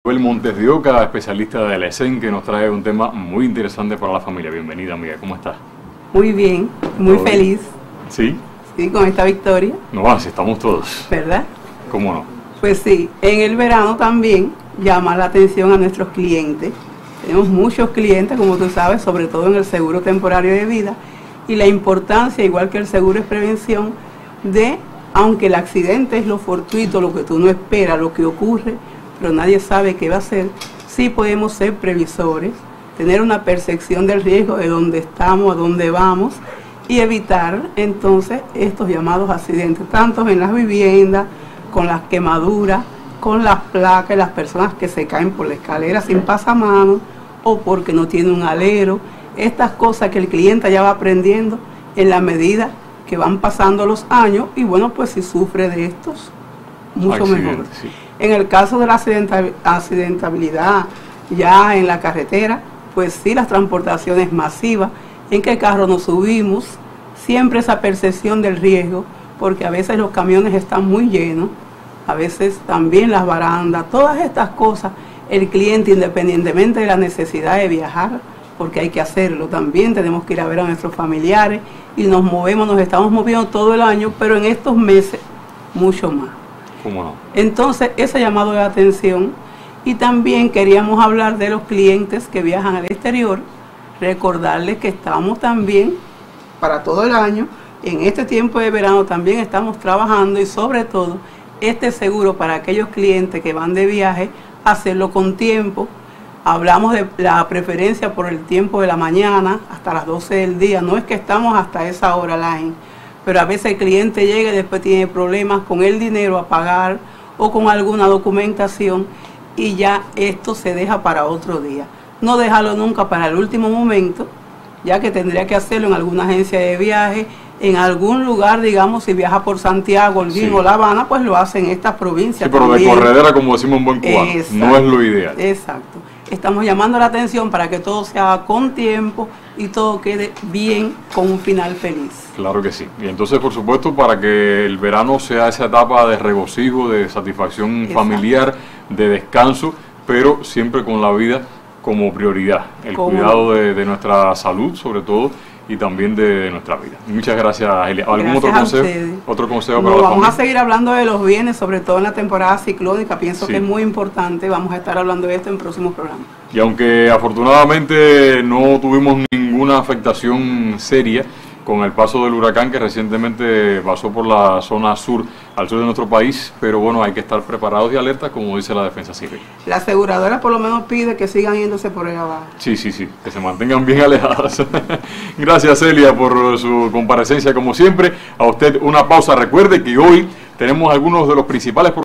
Joel Montes de Oca, especialista de la ESEN, que nos trae un tema muy interesante para la familia. Bienvenida, amiga, ¿cómo estás? Muy bien, muy feliz. ¿Sí? Sí, con esta victoria. No, así estamos todos. ¿Verdad? ¿Cómo no? Pues sí, en el verano también llama la atención a nuestros clientes. Tenemos muchos clientes, como tú sabes, sobre todo en el seguro temporario de vida, y la importancia, igual que el seguro es prevención, de, aunque el accidente es lo fortuito, lo que tú no esperas, lo que ocurre, pero nadie sabe qué va a ser, sí podemos ser previsores, tener una percepción del riesgo de dónde estamos, a dónde vamos, y evitar entonces estos llamados accidentes, tanto en las viviendas, con las quemaduras, con las placas, las personas que se caen por la escalera sin pasamanos o porque no tiene un alero, estas cosas que el cliente ya va aprendiendo en la medida que van pasando los años, y bueno, pues si sufre de estos, mucho mejor. Sí. En el caso de la accidentabilidad ya en la carretera, pues sí, las transportaciones masivas, en qué carro nos subimos, siempre esa percepción del riesgo, porque a veces los camiones están muy llenos, a veces también las barandas, todas estas cosas, el cliente, independientemente de la necesidad de viajar, porque hay que hacerlo, también tenemos que ir a ver a nuestros familiares y nos estamos moviendo todo el año, pero en estos meses mucho más. ¿Cómo no? Entonces, ese llamado de atención, y también queríamos hablar de los clientes que viajan al exterior, recordarles que estamos también para todo el año, en este tiempo de verano también estamos trabajando, y sobre todo este seguro para aquellos clientes que van de viaje, hacerlo con tiempo. Hablamos de la preferencia por el tiempo de la mañana hasta las 12 del día, no es que estamos hasta esa hora line, pero a veces el cliente llega y después tiene problemas con el dinero a pagar o con alguna documentación, y ya esto se deja para otro día. No dejarlo nunca para el último momento, ya que tendría que hacerlo en alguna agencia de viaje, en algún lugar, digamos, si viaja por Santiago, Holguín o La Habana, pues lo hace en estas provincias. Sí, pero también, de corredera, como decimos en buen cubano, no es lo ideal. Exacto. Estamos llamando la atención para que todo se haga con tiempo y todo quede bien, con un final feliz. Claro que sí. Y entonces, por supuesto, para que el verano sea esa etapa de regocijo, de satisfacción familiar, de descanso, pero siempre con la vida como prioridad. El cuidado de nuestra salud, sobre todo, y también de nuestra vida. Muchas gracias, Elia. ¿Algún otro consejo para la familia? Vamos a seguir hablando de los bienes, sobre todo en la temporada ciclónica. Pienso que es muy importante. Vamos a estar hablando de esto en próximos programas. Y aunque afortunadamente no tuvimos ninguna afectación seria con el paso del huracán que recientemente pasó por la zona sur, al sur de nuestro país, pero bueno, hay que estar preparados y alertas, como dice la Defensa Civil. La aseguradora por lo menos pide que sigan yéndose por ahí abajo. Sí, que se mantengan bien alejadas. Gracias, Celia, por su comparecencia como siempre. A usted una pausa. Recuerde que hoy tenemos algunos de los principales